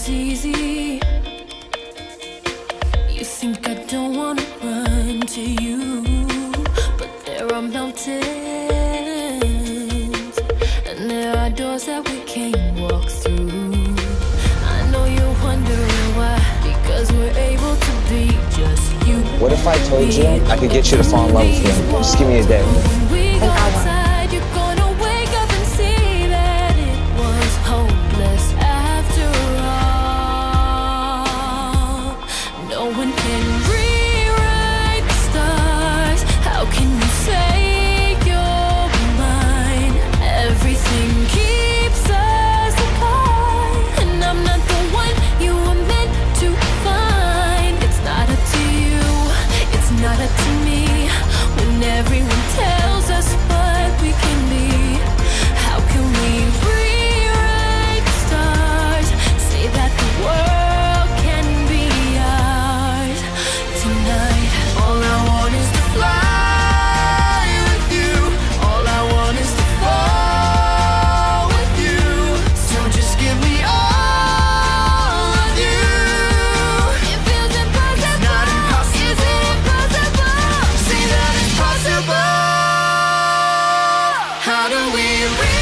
easy. You think I don't wanna run to you, but there are mountains and there are doors that we can't walk through. I know you're wondering why, because we're able to be just you. What if I told you I could get you to fall in love with me? Just give me a day. And I want. You're gonna wake up and see that it was hopeless after all. No one can rewrite the stars. How can you say you're mine? Everything keeps us apart, and I'm not the one you were meant to find. It's not up to you, it's not up to me. When everyone tells us what we can be, how can we rewrite the stars? Say that the world can be ours tonight. All I want is to fly with you. All I want is to fall with you. So just give me all of you. It feels impossible. It's not impossible. Is it impossible? Say that it's possible. How do we